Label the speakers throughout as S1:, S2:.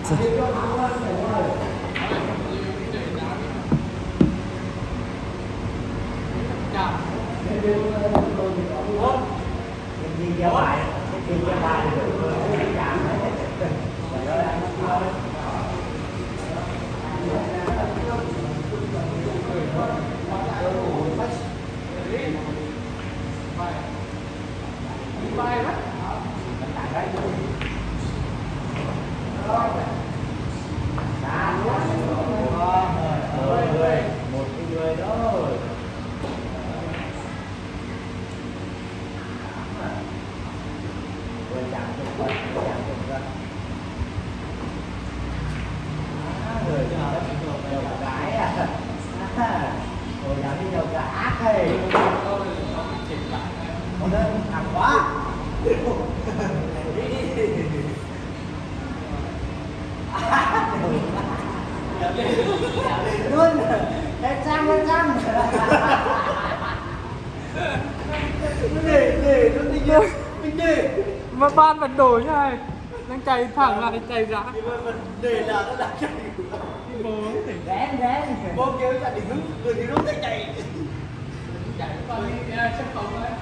S1: มาบ้านมันโดดใช่ตั้งใจถังอะไรใจรัก
S2: มันเดินแล้วก็ดักใจพี่โบแดนโบเกลจะดิ้งngười thì lúc chạy chạy qua đi chắc không đấy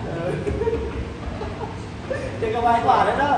S2: chơi cái bài quả đấy đó